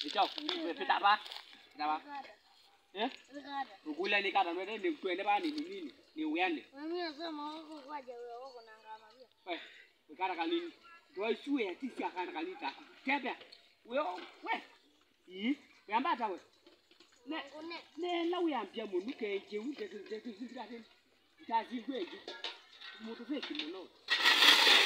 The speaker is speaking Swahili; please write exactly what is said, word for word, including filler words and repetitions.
Ichao, pita ba. Pita ba. Eh? Ukula ni kada mwende ni tuende ba ni nini? Ni uyane. Mimi nasema huko kwa jewe huko na ngama pia. Eh, ukara kanini? Wewe shue tisi akana kanita. Tebe. Wewe we. Yi, yamba tawe. Ne ne la uyambia mu nuke je u je je je je je. Tazi gweji. Moto feki muno.